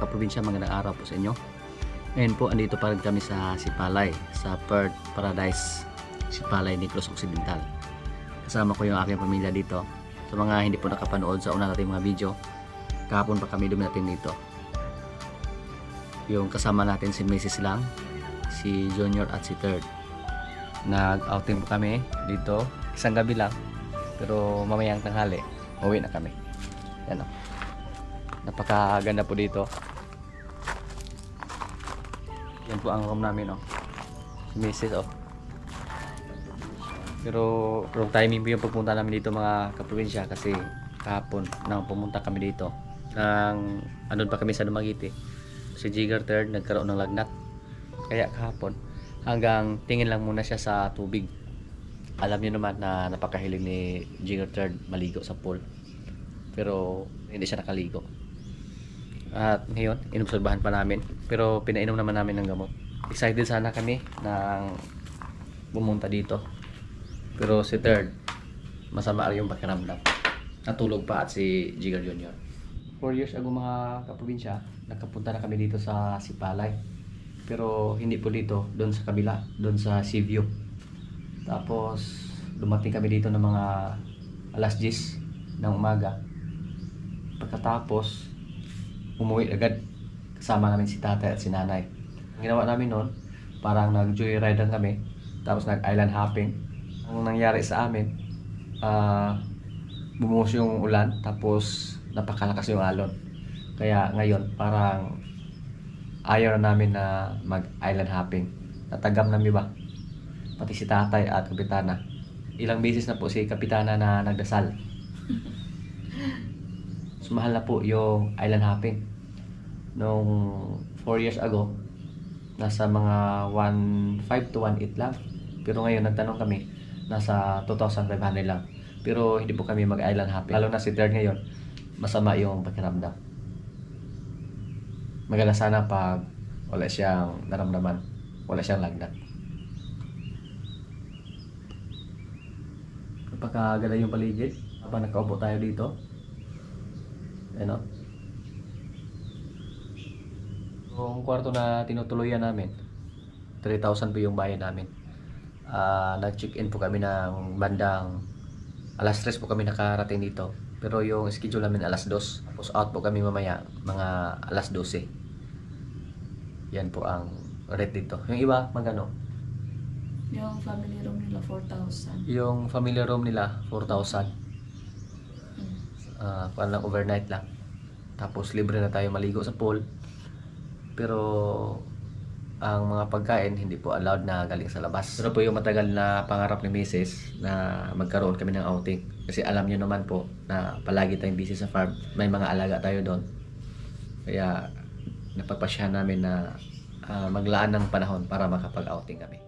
kaprobinsya, magandang araw po sa inyo. Ngayon po, andito pa rin kami sa Sipalay, sa Perth Paradise, Sipalay, Negros Occidental. Kasama ko yung aking pamilya dito. Sa mga hindi po nakapanood sa una nating mga video, kahapon pa kami dumating dito. Yung kasama natin si Mrs. lang, si Junior at si Third. Nag-outing po kami dito, isang gabi lang, pero mamayang tanghali, uwi na kami. Yan o. Napakaganda po dito. Yan po ang room namin, oh. Si Mrs. oh. Pero wrong timing po yung pagpunta namin dito, mga kaprobinsya, kasi kahapon nang pumunta kami dito nang andun pa kami sa Dumaguete, si Jigger Third nagkaroon ng lagnat, kaya kahapon hanggang tingin lang muna siya sa tubig. Alam niyo naman na napakahilig ni Jigger Third maligo sa pool, pero hindi siya nakaligo. At ngayon, inobserbahan pa namin, pero pinainom naman namin ng gamot. Excited sana kami nang pumunta dito, pero si Third, masama yung pakiramdam. Natulog pa at si Jigger Junior. 4 years ago, mga kaprobinsya, nagkapunta na kami dito sa Sipalay. Pero hindi po dito, doon sa kabila, doon sa Seaview. Tapos dumating kami dito ng mga alas 10 ng umaga. Pagkatapos umuwi agad, kasama namin si tatay at si nanay. Ang ginawa namin noon, parang nag-joyride lang kami, tapos nag-island hopping. Ang nangyari sa amin, bumuhos yung ulan, tapos napakalakas yung alon. Kaya ngayon, parang ayaw na namin na mag-island hopping. Natagam namin ba? Pati si tatay at kapitana. Ilang beses na po si kapitana na nagdasal. So, mahal na po yung island hopping. Nung 4 years ago, nasa mga 1.5 to 1.8 lang. Pero ngayon, nagtanong kami, nasa 2,500 lang. Pero hindi po kami mag-island hopping. Lalo na si Third ngayon, masama yung pakiramdam. Maganda sana pag wala siyang naramdaman, wala siyang lagnat. Napakaganda yung paligid habang nakaupo tayo dito. Ano? Yung kwarto na tinutuluyan namin, 3,000 po yung bayad namin. Nag-check-in po kami ng bandang alas 3 po kami nakarating dito. Pero yung schedule namin alas 2. Tapos out po kami mamaya mga alas 12. Yan po ang rate dito. Yung iba, magano? Yung family room nila, 4,000. Yung family room nila, 4,000. Kuan lang, overnight lang. Tapos libre na tayo maligo sa pool. Pero ang mga pagkain hindi po allowed na galing sa labas. Pero po yung matagal na pangarap ni Mrs. na magkaroon kami ng outing. Kasi alam niyo naman po na palagi tayong busy sa farm. May mga alaga tayo doon. Kaya napagpasyahan namin na maglaan ng panahon para makapag-outing kami.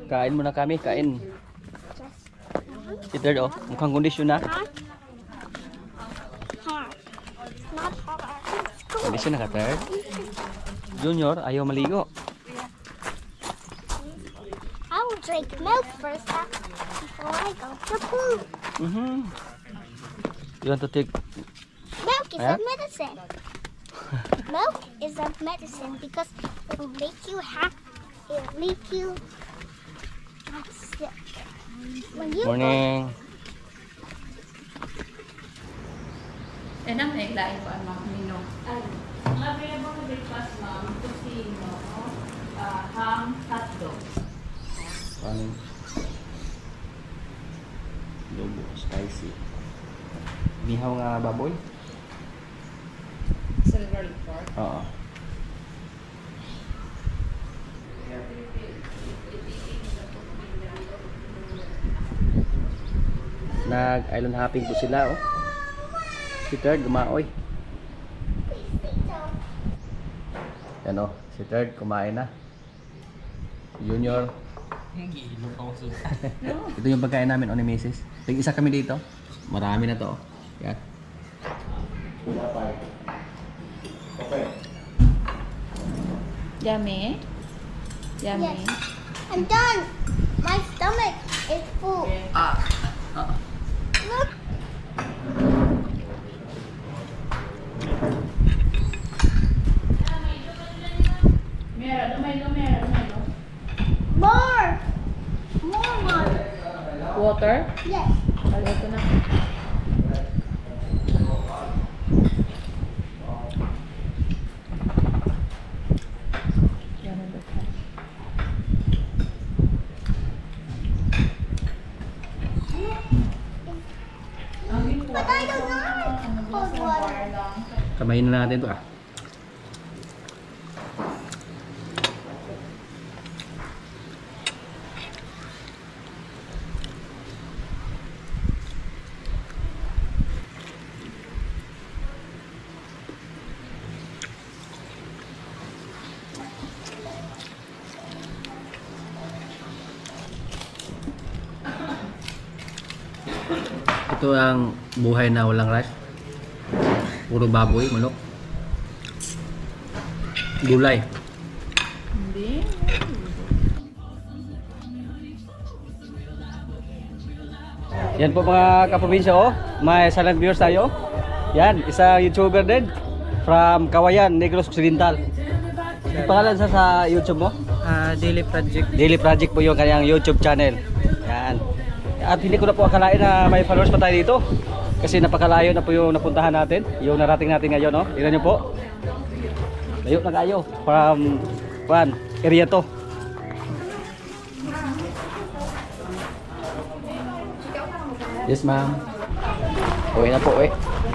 Kain muna kami, kain. Si Third, oh, mukhang kondisyon na. Hot. Not hot. It's cold. Kondisyon na ka, Third. Junior, ayaw maligo. I will drink milk first before I go to poop. You want to take... Milk is Huh? a medicine. Milk is a medicine because it will make you happy. It will make you not sick. When you Morning. Enam eh, lain ko ang mga mino. Ang available na breakfast, ma'am, kusino, ham, hotdog. Ano? Lobo, spicy. Mihaw nga baboy? Silver pork. Oo. Nag-island hopping po sila, oh. Si Third, gumaoy. Yan, oh. Si Third, kumain na. Junior. Ito yung pagkain namin, oh, ni Mrs. Tig-isa kami dito. Marami na to, oh. Yan. Yummy? Yummy? Yes. I'm done. My stomach is full. Look. More. More. Water? Yes. Lagay ko na. Yan ang dito. But I don't like cold water. Kamayin na natin to, ah. Ito ang buhay na walang rice. Puro baboy, manok. Gulay. Hindi. Yan po mga kaprobinsya, oh. May silent viewers tayo. Yan, isa YouTuber din from Kawayan, Negros Occidental. Ang pangalan sa YouTube mo? Daily project. Daily Project po yung kanyang YouTube channel. Yan. At hindi ko na po akalain na may followers pa tayo dito. Kasi napakalayo na po yung napuntahan natin. Yung narating natin ngayon, no? Tignan nyo po. Layo na kayo. From area to. Yes, ma'am. Uwi na po, eh.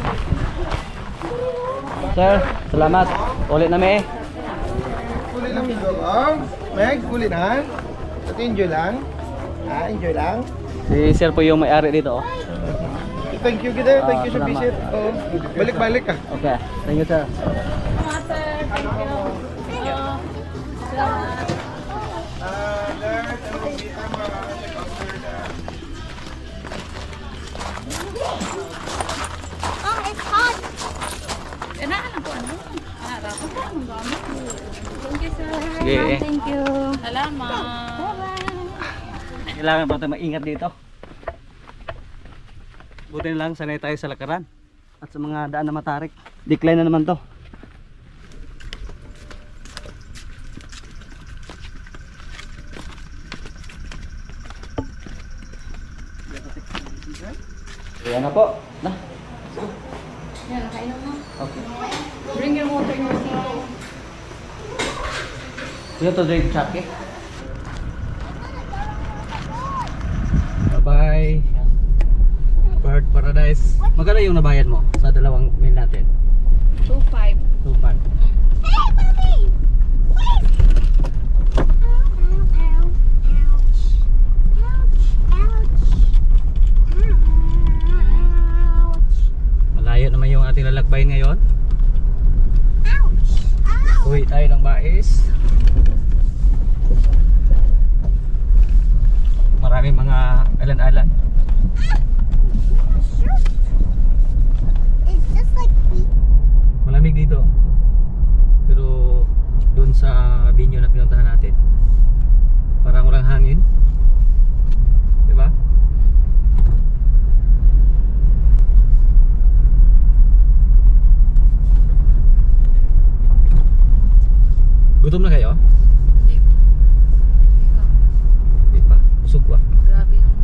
Sir, salamat. Ulit na may. Kulit lang video ko. Meg, kulit na. At enjoy lang. Enjoy lang. Si sir po yung may-ari dito, oh. Thank you kita. Thank you sa Salamat. visit. Oh, balik-balik ka. Okay. Thank you, sir. Oh, it's hot. Inaan ko ano? Harap ko ang gamit. Thank you, sir. Sige, eh. Thank you. Salamat. Kailangan pa tayo maingat dito. Buti na lang, sanay tayo sa lakaran. At sa mga daan na matarik. Decline na naman to. Ayan na po. Na. Yan, nakainom na. Okay. Bring your water in your seat. You have to drink sake. Bye-bye. Bird Paradise. Magkano yung nabayad mo sa dalawang meal natin? 2.5. 2.5. Hey, puppy! Wait! Malayo naman yung ating lalakbayin ngayon. Uwi tayo ng Bais. Maraming mga island-island. It's just like we. Malamig dito. Pero doon sa venue na pinuntahan natin, parang walang hangin. Diba? Gutom na kayo? Hindi. Ikaw. Hindi pa. Busog pa. Grabe yung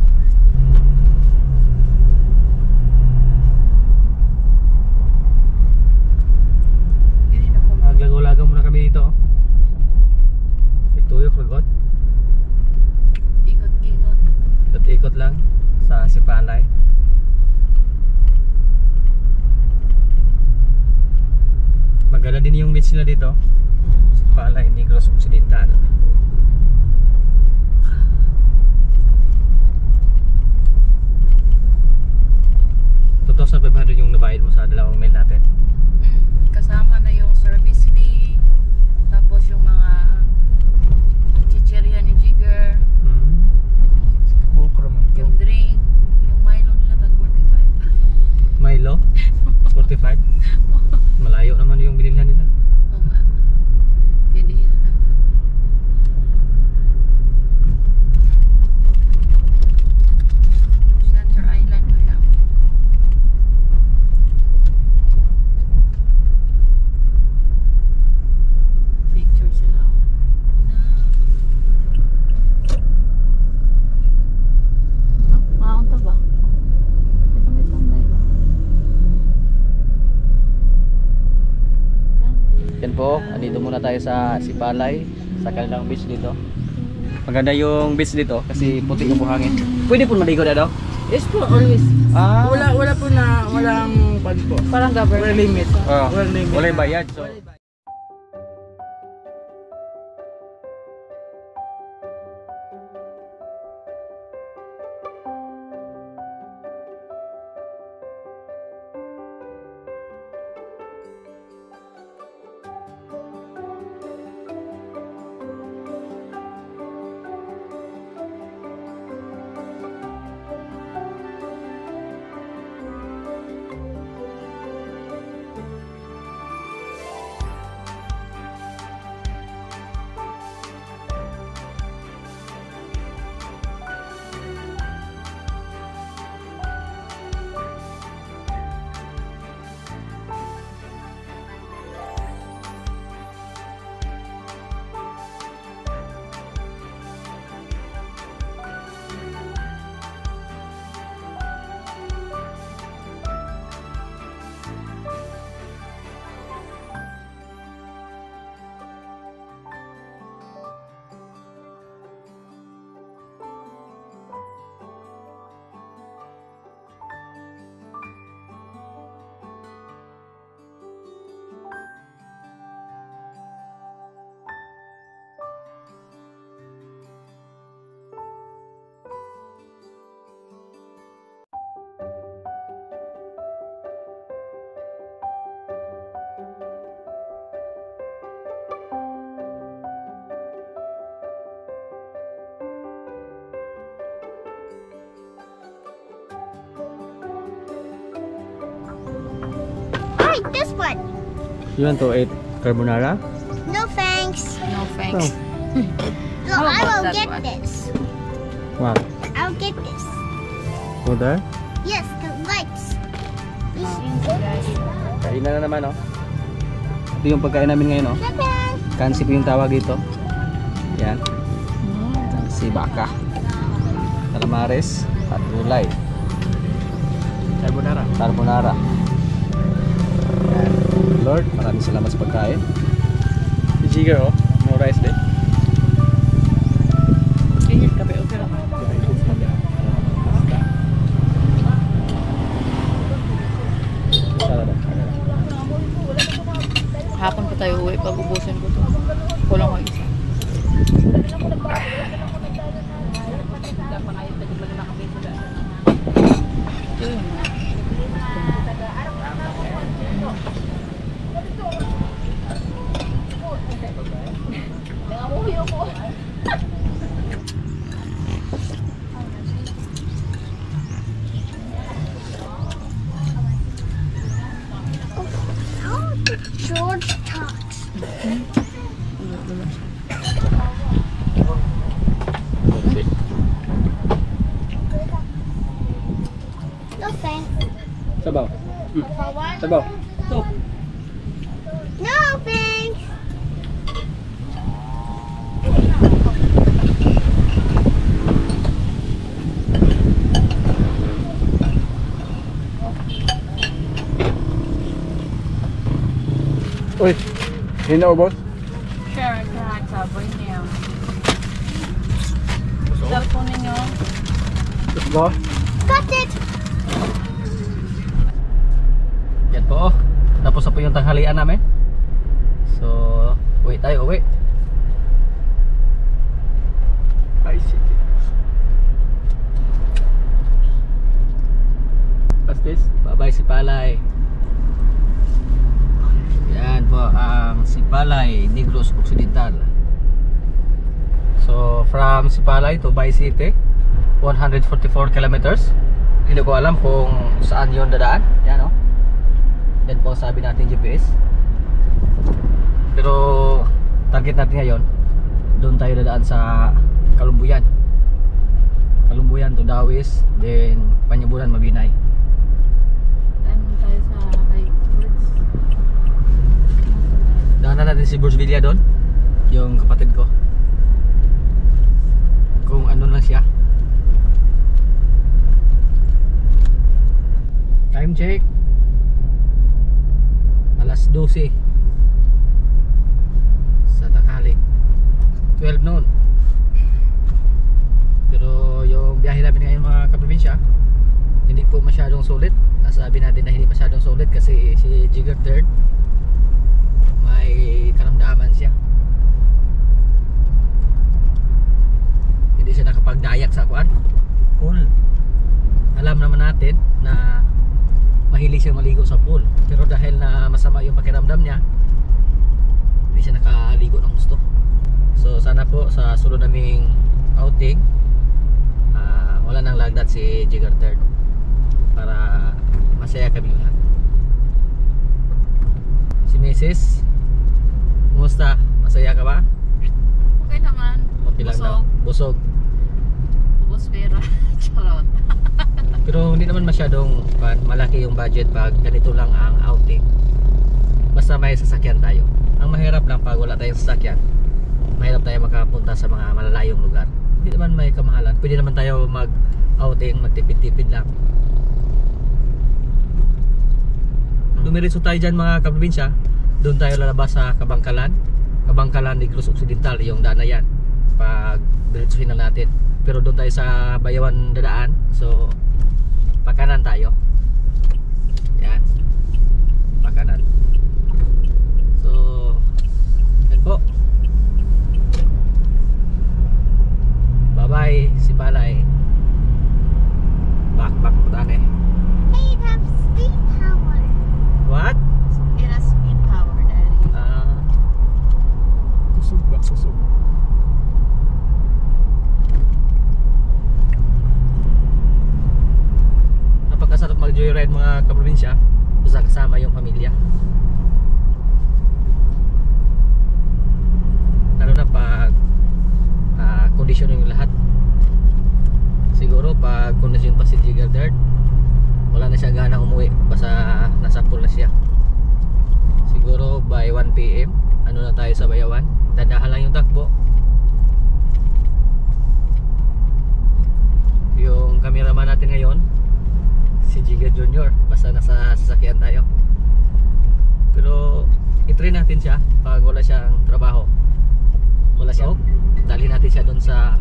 hindi na po. Maglagaw-lagaw muna kami dito. Ituyok, ragot. Ikot-ikot. Ikot lang sa Sipalay. Maganda din yung beach nila dito. Sipalay, Negros Occidental. $2,500 yung nabayad mo sa dalawang meal natin. Kasama na yung service fee, tapos yung mga chicheria ni Jigger, Bukro man to. yung drink, yung Milo nila tag 45. Milo? 45? Malayo naman yung binilhan nila. Oo nga. Hindi na lang. Center Island kaya. Picture sila. Makakunta ba? Ito may tambay ba? Yan po, andito muna tayo sa Sipalay, sa kanilang beach dito. Maganda yung beach dito kasi puti yung buhangin. Pwede po maligo na daw? Yes po, always. Ah, Wala po na, walang pag po. Parang government. Walang limit. oh, Walang limit. wala bayad. So, I like this one. you want to eat carbonara? No thanks. No thanks. No, How I about will that get one? this. What? I'll get this. Go there? Yes, the lights. Kainan na naman, oh. Ito yung pagkain namin ngayon, oh. Japan. Kansi po yung tawag dito. Yan. Si baka. Calamares at gulay. Carbonara. Carbonara. Yan. Lord, maraming salamat sa pagkain. Si Jigger, oh. No rice din. Ganyan kape, okay lang. Salad. Hapon pa tayo uwi, pag ubusin ko to. Kulang ko isa. Ito yun. No thanks. Sabaw. For what? Sabaw. No thanks. Uy, hindi na ubos? Sure, kahit saboy niyo. Cellphone ninyo. Let's go. Got it. Yan po. Tapos na po yung tanghalian namin. So, uwi tayo, uwi. Ay, sige. What's this? Bye-bye si Palay. Yan po ang Sipalay, Negros Occidental. So from Sipalay to Bay City, 144 kilometers. Hindi ko alam kung saan yon dadaan. Yan o. Yan po ang sabi natin GPS. Pero target natin ngayon, doon tayo dadaan sa Kalumbuyan. Kalumbuyan to Dawis, then Panyaburan, Mabinay. Tayo tayo sa kay Birds. Daanan natin si Burj Villa doon, yung kapatid ko. Kung ano lang siya. Time check. Alas 12 sa tanghali. 12 noon. Pero yung biyahe namin ngayon mga kaprobinsya, hindi po masyadong sulit. Nasabi natin na hindi masyadong sulit kasi si Jigger Third may karamdaman siya. Hindi siya nakapagdayak sa kuan. Pool. Alam naman natin na mahilig siya maligo sa pool. Pero dahil na masama yung pakiramdam niya, hindi siya nakaligo ng gusto. So sana po sa sunod naming outing, wala nang lagnat si Jigger Third para masaya kami lahat. Si Mrs. Kumusta? Masaya ka ba? Okay naman. Okay lang daw. Busog. Ubos pera. Charot. Pero hindi naman masyadong malaki yung budget pag ganito lang ang outing. Basta may sasakyan tayo. Ang mahirap lang pag wala tayong sasakyan, mahirap tayo makapunta sa mga malalayong lugar. Hindi naman may kamahalan. Pwede naman tayo mag-outing, magtipid-tipid lang. Dumiritso tayo dyan mga kaprobinsya. Doon tayo lalabas sa Kabangkalan. Kabangkalan, Negros Occidental, yung daan na yan. Pag diretsuhin na natin. Pero doon tayo sa Bayawan dadaan. So, pakanan tayo. Yan. Pakanan. So, yan po. Bye-bye, si Palay. Back po tayo. Hey, it has speed power. What? It has speed power, Daddy. Kusog ba? Kusog. Napakasarap mag-joyride mga kaprobinsya. Basta kasama yung pamilya. Lalo na pag kondisyon yung lahat. Siguro pag kondisyon pa si Jigger Third, wala na siya gana umuwi. Basta nasa pool na siya. Siguro by 1 PM ano na tayo sa Bayawan. Dadahan lang yung takbo. Yung cameraman natin ngayon, si Jigger Junior. Basta nasa sasakyan tayo. Pero i-train natin siya pag wala siyang trabaho. Wala siya. Dalhin natin siya doon sa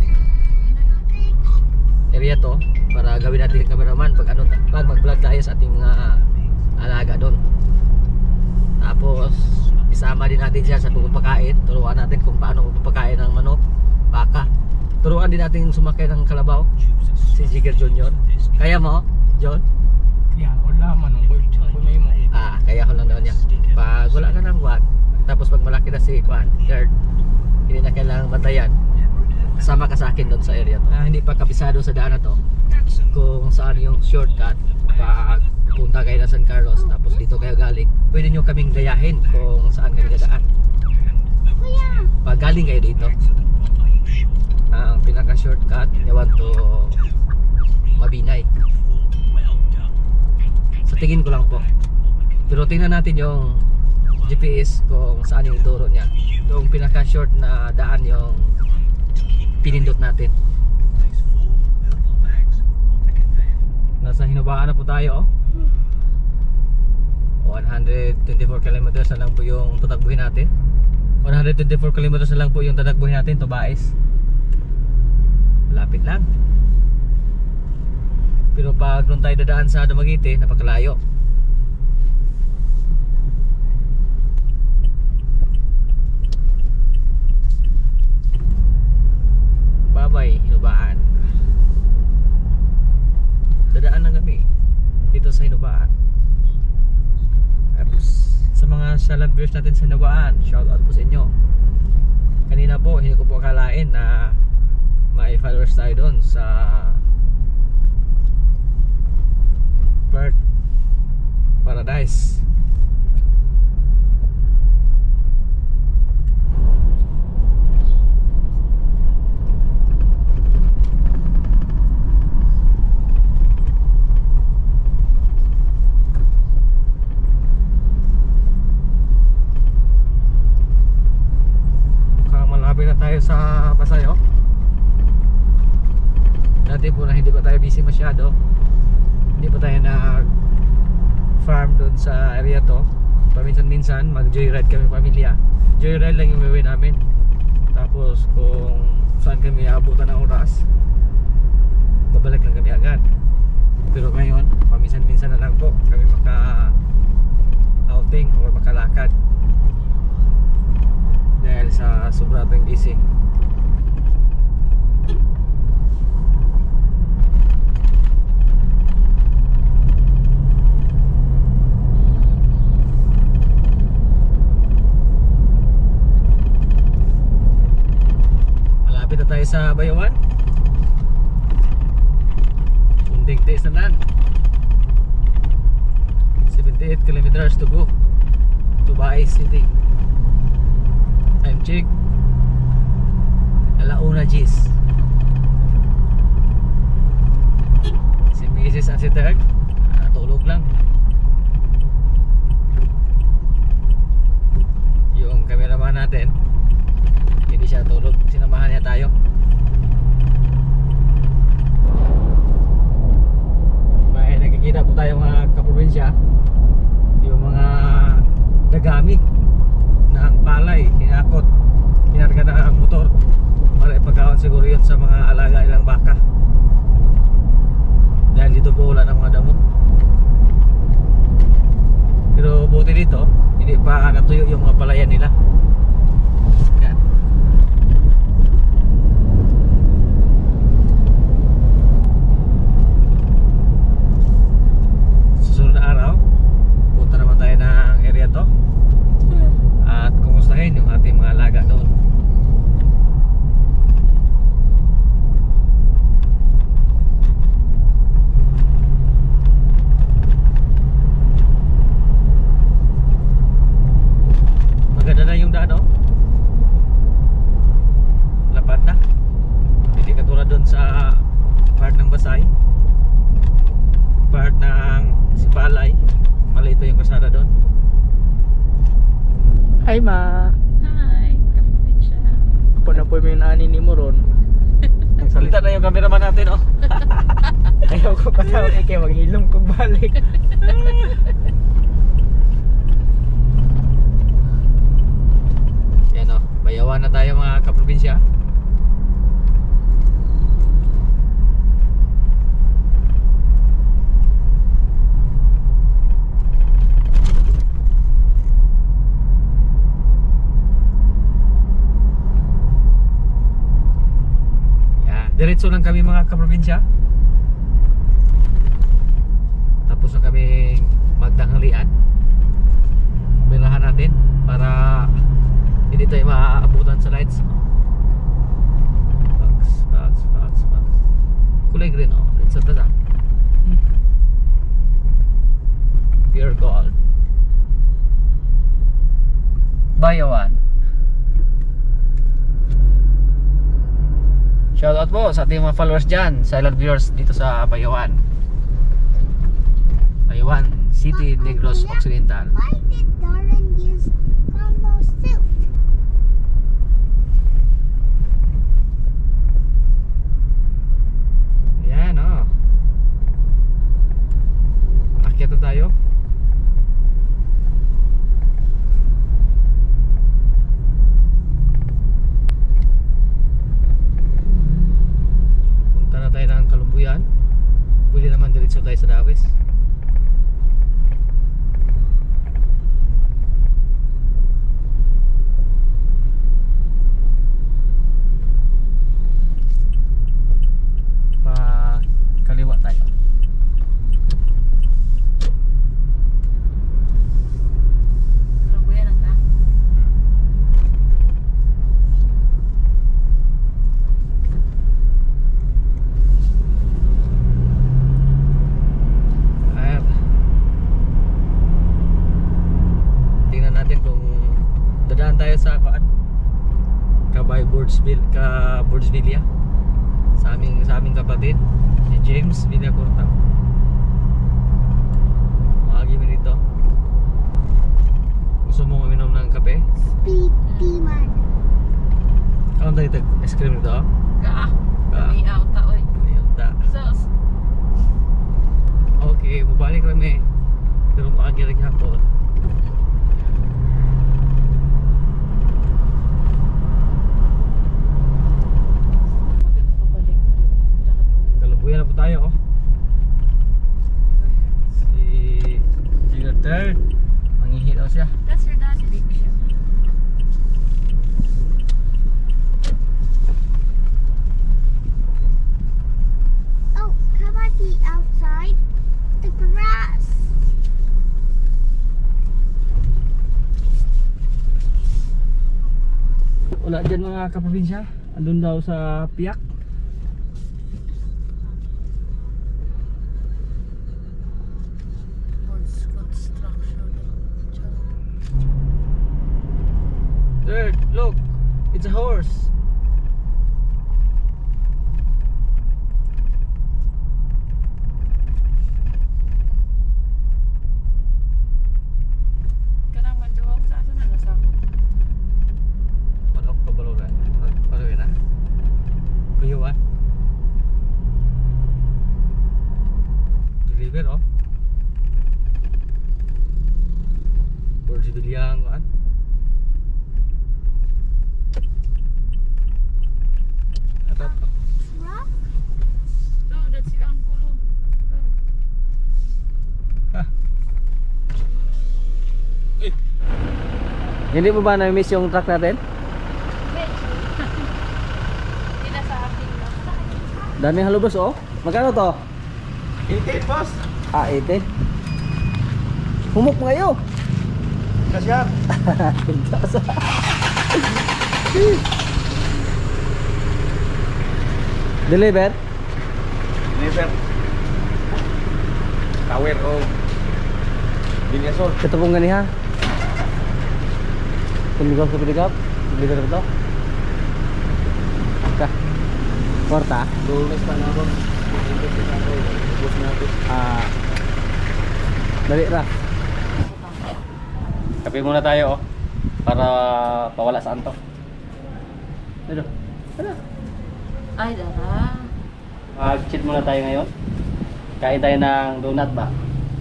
area to para gawin natin yung cameraman pag mag-vlog tayo sa ating mga alaga doon. Tapos isama din natin siya sa pagpapakain. Turuan natin kung paano magpapakain ng manok, baka. Turuan din natin sumakay ng kalabaw, si Jigger Junior. Kaya mo, John? Kaya wala man ang kumay mo. Kaya ko lang daw niya. Pag wala ka ng buwan, tapos pag malaki na si Juan, Third, hindi na kailangang bantayan. Sama ka sa akin doon sa area to. Hindi pa kabisado sa daan na to kung saan yung shortcut pag papunta kayo ng San Carlos tapos dito kayo galing, pwede nyo kaming gayahin kung saan kami dadaan. Pag galing kayo dito, ang pinaka shortcut yawan to Mabinay. Sa tingin ko lang po. Pero tingnan natin yung GPS kung saan yung ituro niya. Yung pinaka short na daan yung pinindot natin. Nasa Hinubaan na po tayo. 124 kilometers na lang po yung tatakbuhin natin. 124 kilometers na lang po yung tatakbuhin natin to Baez. Lapit lang. Pero pag doon tayo dadaan sa Dumaguete, napakalayo. Babay, Hinubaan. Dadaan lang kami dito sa Hinubaan. Tapos sa mga salad viewers natin sa Hinubaan, shout out po sa inyo. Kanina po, hindi ko po akalain na may followers tayo doon sa Perth Paradise. Na tayo sa Pasayo. Dati po na hindi pa tayo busy masyado, hindi pa tayo nag farm doon sa area to. Paminsan-minsan mag joyride kami pamilya. Joyride lang yung gawin namin. Tapos kung saan kami aabutan ng oras, babalik lang kami agad. Pero ngayon paminsan-minsan na lang po kami maka outing o makalakad dahil sa sobrang busy. Malapit na tayo sa Bayawan. Kunting tiis na lang. 78 kilometers to go to Baez City. Time check 1:00 si Mrs. at si Third natulog lang. Yung cameraman natin hindi siya tulog, sinamahan niya tayo. May nakikita po tayo mga kaprobinsya, yung mga dagamig ng palay, kinakot, kinarga na ang motor para ipagkawan siguro yun sa mga alaga nilang baka, dahil dito po wala ng mga damo. Pero buti dito hindi pa natuyo yung mga palayan nila. Yan. Susunod na araw punta naman tayo ng area to at kumustahin yung ating mga alaga doon. Maganda na yung daan, oh. Lapad na. Hindi katulad doon sa part ng Basay, part ng Sipalay, maliit pa yung kasada doon. Hi ma. Hi, kaprobinsya. Ako na po yung ani ni Moron. Nagsalita na yung cameraman natin, oh. Ayaw ko kasama kay maghilom kong balik. Yan, oh. Bayawan na tayo mga kaprobinsya. Diretso lang kami mga kaprobinsya. Tapos na kami magtanghalian. Birahan natin para hindi tayo maaabutan sa lights. Kulay green, oh. Let's set that. Bayawan. Shoutout po sa ating mga followers dyan, silent viewers dito sa Bayawan. Bayawan City, Negros Occidental. Why did Darren use combo suit? Ayan o. Akyat na tayo. Punta na tayo ng Kalumbuyan. Pwede naman diretso tayo sa Dawis. Kaliwa tayo. Kalumbuyan ang ta. Ayan. Tingnan natin kung dadaan tayo sa Kabay Bordsville sa aming kapatid si James Villacorta. Maagi mo dito. Gusto mo uminom ng kape? Speed demon. Ano tayo ito? Ice cream nito? Kaa. Kaa. Kami out ta oy. Ayun ta. Sos. Okay, mabalik kami. Pero maagi rin hapon. Kalumbuyan na po tayo oh. Si Junior Third mangihi daw siya. That's your daddy big siya. Oh, can I be outside? The grass. Wala dyan mga kaprobinsya. Andun daw sa Piak. Construction. Third, look, it's a horse. Kanang manduwa ko sa asa na nasa ako. Manok ka balugan. Balugan na. Kuyuan. Deliver oh. Bordsville ang kan. Atat. Truck? So, that's your uncle. Hindi mo ba na-miss yung truck natin? Hindi na sa akin. Daming halubos oh. Magkano to? 88 boss. Ah, 80. Humok mo kayo. Kasya. Deliver? Never. Tower o Binyasol. Ito pong ganiha. Pumigap sa piligap. Deliver ba ito? Ka. Kwarta? Lunes pa na ako. Ubus natin. Ah. Dali ra. Kape muna tayo oh. Para pawala sa antok. Ano? Ano? Ay, dara. Mag-cheat muna tayo ngayon. Kain tayo ng donut ba?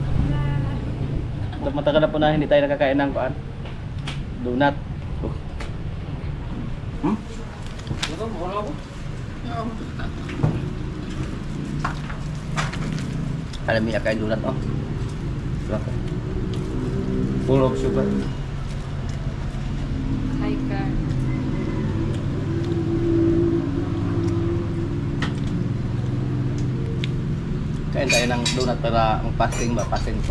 Matagal na po na hindi tayo nakakain ng kuan. Donut. Alam niya kain donut oh. Berapa? Full of sugar. Hi, Car. Kain tayo ng donut para ang fasting ba? Fasting po.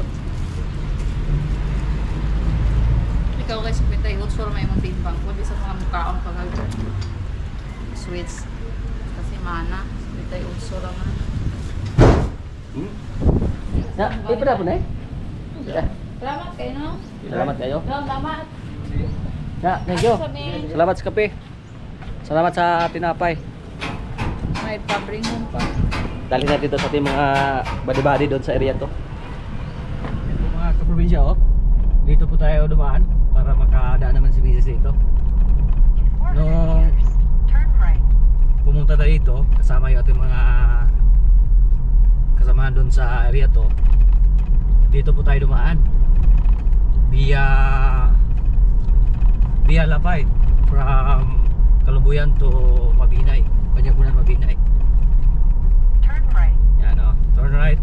Ikaw guys, pwede tayo utsura may mong timbang. Pwede sa mga mukhaong pagag sweets. Kasi mana. Pwede tayo utsura nga. Ya, ipira po na eh. Ya. Salamat kayo, no? Salamat kayo. No, salamat. Ya, thank you. Salamat sa kape. Salamat sa tinapay. May pabringon pa. Dali natin dito sa ating mga body-body doon sa area to. Ito mga kaprobinsya, oh. Dito po tayo dumaan para makadaan naman si Mrs. dito. Nung pumunta tayo dito, kasama yung ating mga kasamahan doon sa area to. Dito po tayo dumaan via Lapay from Kalumbuyan to Mabinay, Panyagunan, Mabinay. Turn right. Yan, oh. Turn right.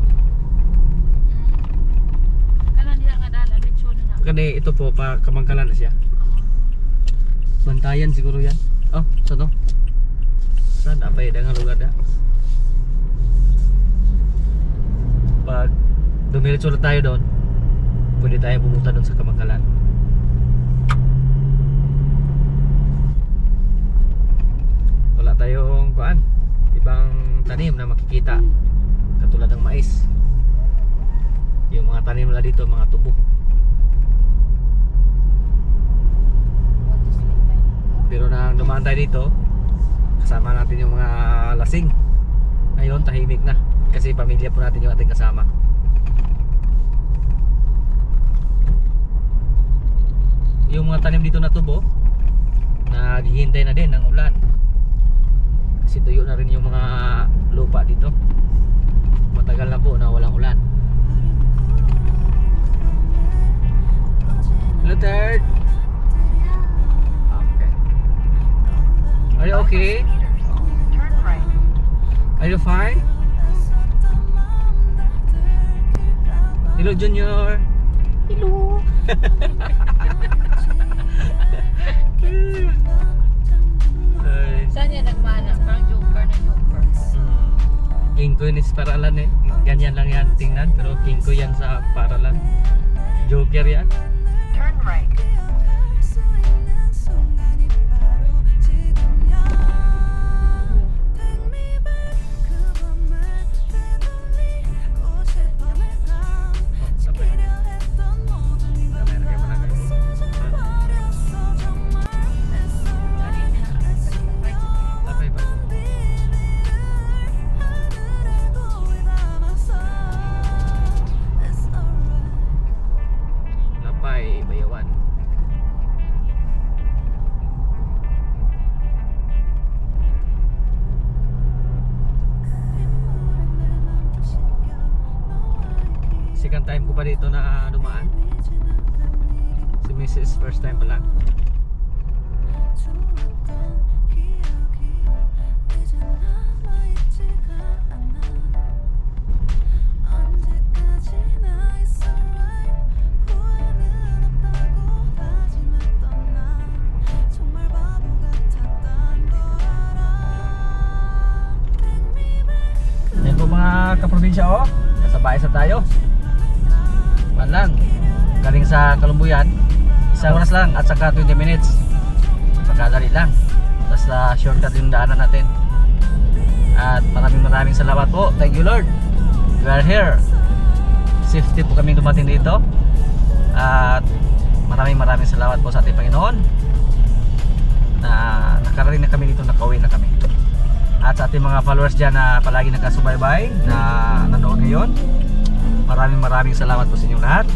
Kanan diha nga dalan dito na. Kasi ito po pa Kamangkalan na siya. Bantayan siguro yan. Oh, saan to? Saan? Napay na nga lugar na. Pag dumiretso na tayo doon, pwede tayo pumunta doon sa Kamangkalan. Wala tayong ibang tanim na makikita katulad ng mais. Yung mga tanim nila dito, mga tubo. Pero nang dumaan tayo dito, kasama natin yung mga lasing. Ngayon tahimik na kasi pamilya po natin yung ating kasama. Yung mga tanim dito na tubo, naghihintay na din ng ulan. Kasi tuyo na rin yung mga lupa dito. Matagal na po na walang ulan. Hello, Third. Okay. Are you okay? Turn right. Are you fine? Hello, Junior. Hello. Ay. Saan yan nagmana? Parang joker na joker. King ko yun is paralan eh. Ganyan lang yan tingnan, pero king ko yan sa paralan. Joker yan. Turn right. Lapay, Bayawan. Second time ko pa dito na dumaan. Si Mrs. first time pa lang. Yan po mga kaprobinsya, oh. Nasa Baisa tayo. Man lang. Galing sa Kalumbuyan. 1 oras lang at saka 20 minutes. Pagkadali lang. Basta shortcut yung daanan natin. At maraming salamat po. Thank you, Lord. We are here. Safety po kaming dumating dito. At maraming salamat po sa ating Panginoon na nakarating na kami dito, nakauwi na kami. At sa ating mga followers dyan na palagi nakasubaybay na nanood ngayon, maraming salamat po sa inyong lahat.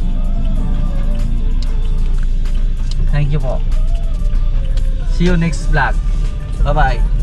Thank you po. See you next vlog. Bye bye.